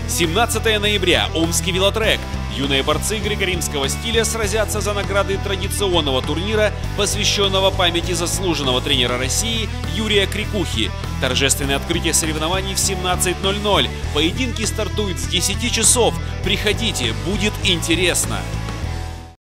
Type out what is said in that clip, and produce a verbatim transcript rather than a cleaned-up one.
семнадцатое ноября. Омский велотрек. Юные борцы греко-римского стиля сразятся за награды традиционного турнира, посвященного памяти заслуженного тренера России Юрия Крикухи. Торжественное открытие соревнований в семнадцать ноль ноль. Поединки стартуют с десяти часов. Приходите, будет интересно.